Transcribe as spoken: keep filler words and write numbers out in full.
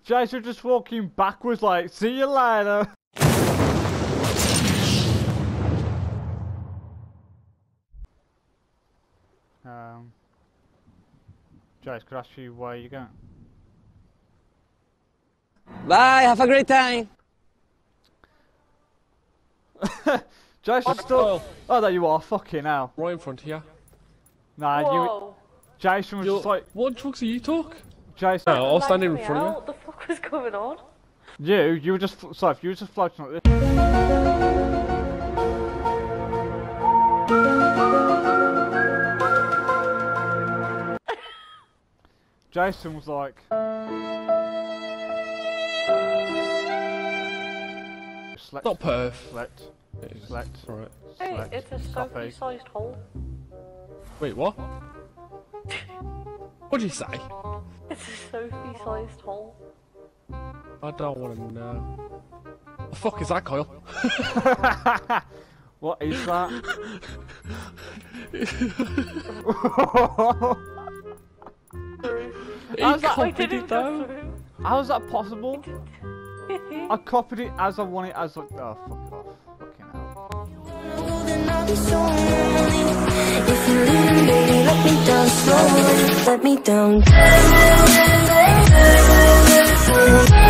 Jace, you're just walking backwards like, see you later. um, Jace, could I ask you where you're going? Bye, have a great time. Jace, you're still... Oh, there you are, fucking hell. Right in front here. Nah, Whoa. you... Jason was You're... just like... What drugs are you talk? Jason... No, I'll stand in front of you. What the fuck was going on? You, you were just... Sorry, if you were just floating like this... Jason was like... Select, Not perf. Select. Select. Right. Hey, Select. it's a Copy. Sophie-sized hole. Wait, what? What'd you say? It's a Sophie-sized hole. I don't want to know. The fuck is that, Kyle? What is that? How's that? I didn't go through. How is that possible? I copied it as I want it as like, oh fuck off. Fucking hell. If you leave, baby, let me down slowly. Let me down.